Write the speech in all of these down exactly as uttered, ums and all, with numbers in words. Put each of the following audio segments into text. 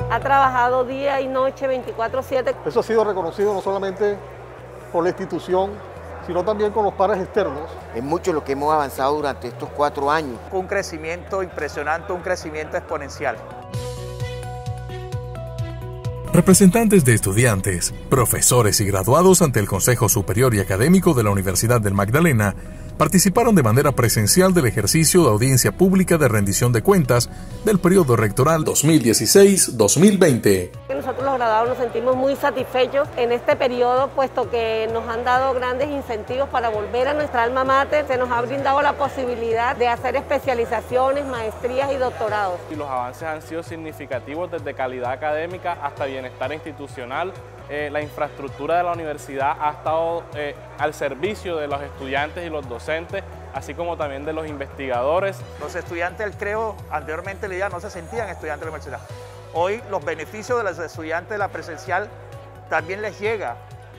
Ha trabajado día y noche, veinticuatro siete. Eso ha sido reconocido no solamente por la institución, sino también con los pares externos. Es mucho lo que hemos avanzado durante estos cuatro años. Un crecimiento impresionante, un crecimiento exponencial. Representantes de estudiantes, profesores y graduados ante el Consejo Superior y Académico de la Universidad del Magdalena participaron de manera presencial del ejercicio de audiencia pública de rendición de cuentas del periodo rectoral dos mil dieciséis dos mil veinte. Nosotros los graduados nos sentimos muy satisfechos en este periodo, puesto que nos han dado grandes incentivos para volver a nuestra alma mater. Se nos ha brindado la posibilidad de hacer especializaciones, maestrías y doctorados. Y los avances han sido significativos desde calidad académica hasta bienestar institucional. Eh, la infraestructura de la universidad ha estado eh, al servicio de los estudiantes y los docentes, así como también de los investigadores. Los estudiantes del CREO, anteriormente la idea no se sentían estudiantes de la universidad. Hoy los beneficios de los estudiantes de la presencial también les llega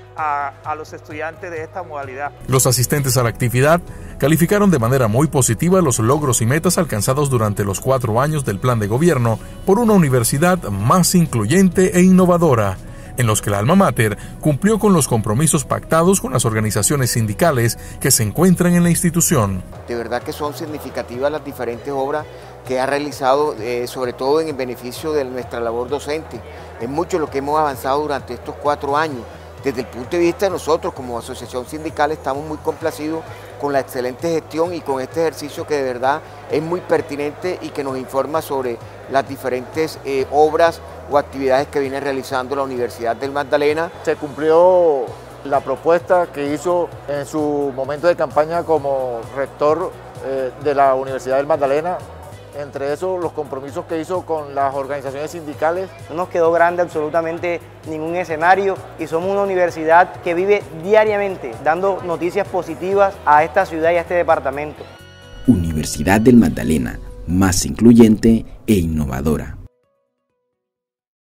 a, a los estudiantes de esta modalidad. Los asistentes a la actividad calificaron de manera muy positiva los logros y metas alcanzados durante los cuatro años del plan de gobierno por una universidad más incluyente e innovadora, en los que la alma mater cumplió con los compromisos pactados con las organizaciones sindicales que se encuentran en la institución. De verdad que son significativas las diferentes obras que ha realizado, eh, sobre todo en el beneficio de nuestra labor docente. Es mucho lo que hemos avanzado durante estos cuatro años. Desde el punto de vista de nosotros como asociación sindical estamos muy complacidos con la excelente gestión y con este ejercicio que de verdad es muy pertinente y que nos informa sobre las diferentes eh, obras o actividades que viene realizando la Universidad del Magdalena. Se cumplió la propuesta que hizo en su momento de campaña como rector eh, de la Universidad del Magdalena, entre esos los compromisos que hizo con las organizaciones sindicales. No nos quedó grande absolutamente ningún escenario y somos una universidad que vive diariamente dando noticias positivas a esta ciudad y a este departamento. Universidad del Magdalena, más incluyente e innovadora.